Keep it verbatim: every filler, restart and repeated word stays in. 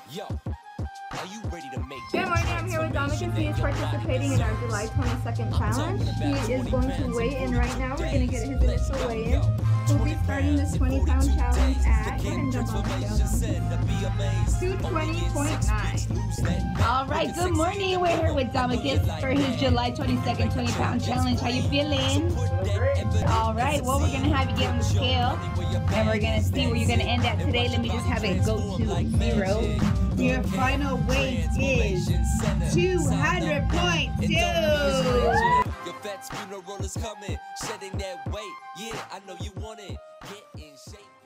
Yo, are you ready to make Good morning, I'm here with Domicus. He is participating in our July twenty-second challenge. He is going to weigh in right now. We're going to get his initial weigh-in. We'll be starting this twenty pound challenge at, go ahead and jump on the scale, two twenty point nine. All right, good morning. We're here with Domicus for his July twenty-second twenty pound challenge. How you feeling? All right, well, we're going to have you get on the scale, and we're going to see where you're going to end at today. Let me just have it go to zero. Your final weight is two hundred point two. Your vet's funeral is coming, shedding that weight. Yeah, I know you want it. Get in shape.